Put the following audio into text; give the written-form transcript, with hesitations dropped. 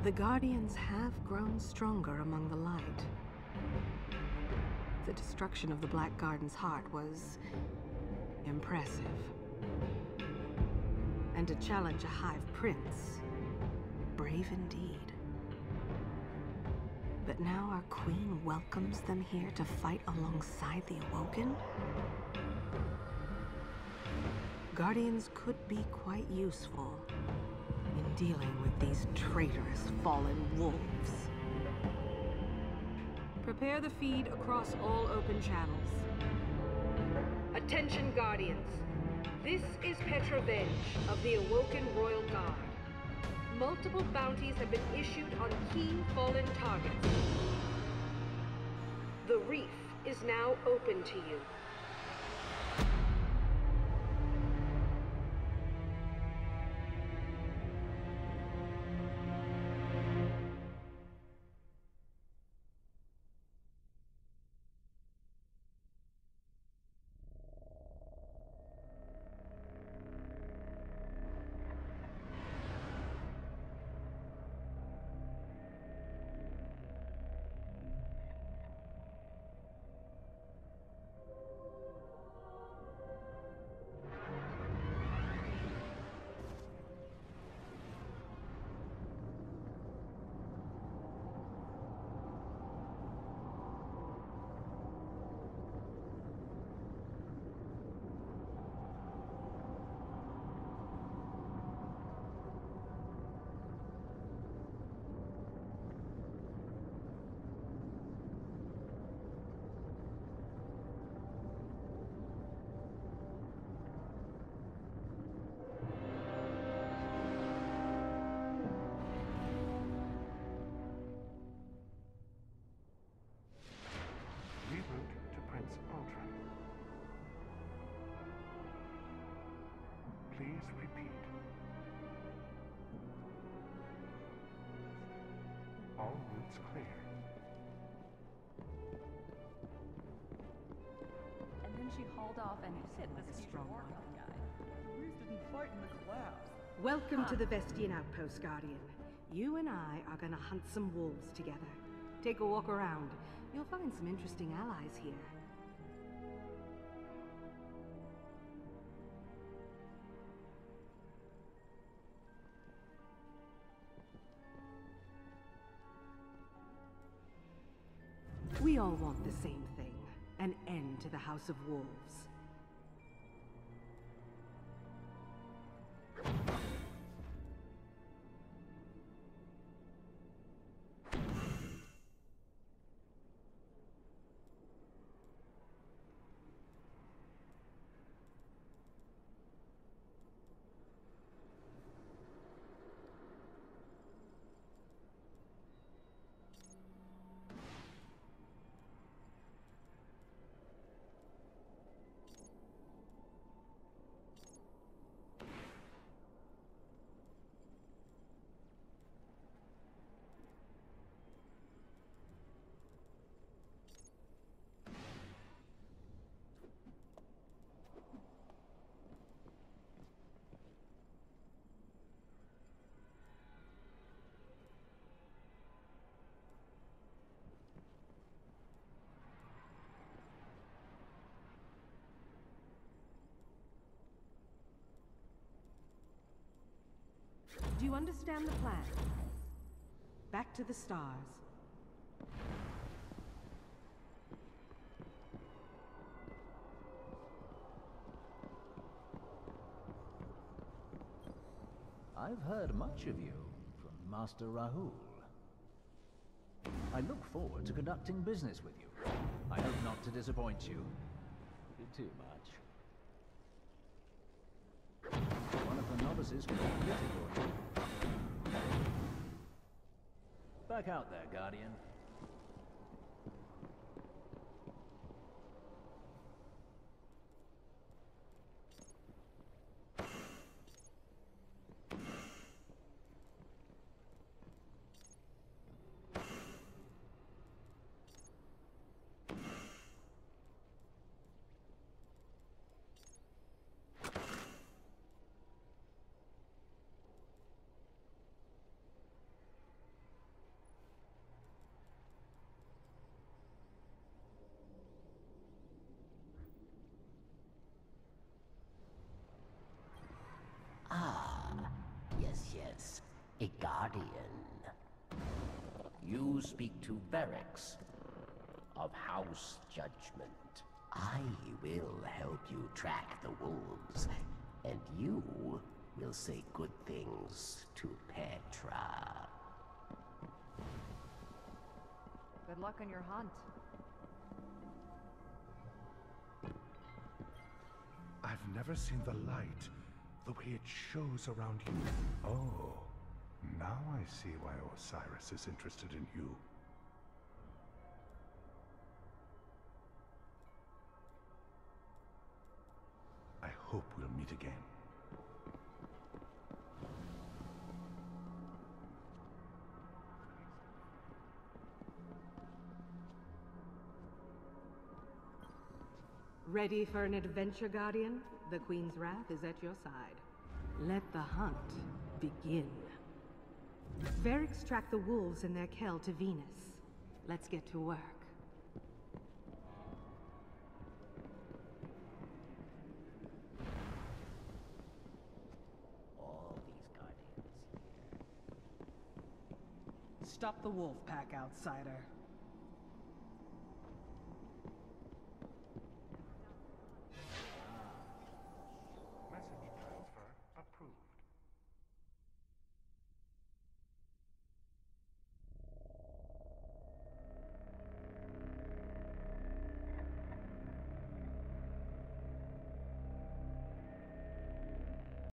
The Guardians have grown stronger among the light. The destruction of the Black Garden's heart was impressive. And to challenge a Hive Prince, brave indeed. But now our Queen welcomes them here to fight alongside the Awoken? Guardians could be quite useful in dealing with these traitorous fallen wolves. Prepare the feed across all open channels. Attention, Guardians. This is Petrovenge of the Awoken Royal Guard. Multiple bounties have been issued on key fallen targets. The Reef is now open to you. Please repeat. All routes clear. And then she hauled off and hit this future warcraft guy. Reef didn't fight in the collapse. Welcome to the Vestian Outpost, Guardian. You and I are gonna hunt some wolves together. Take a walk around. You'll find some interesting allies here. We all want the same thing, an end to the House of Wolves. Do you understand the plan? Back to the stars. I've heard much of you from Master Rahul. I look forward to conducting business with you. I hope not to disappoint you too much. One of the novices can be critical. Back out there, Guardian. A guardian. You speak to Barracks of House Judgment. I will help you track the wolves, and you will say good things to Petra. Good luck on your hunt. I've never seen the light, the way it shows around you. Oh, now I see why Osiris is interested in you. I hope we'll meet again. Ready for an adventure, Guardian? The Queen's wrath is at your side. Let the hunt begin. Varix tracked the wolves and their kell to Venus. Let's get to work. All these guardians here. Stop the wolf pack, outsider.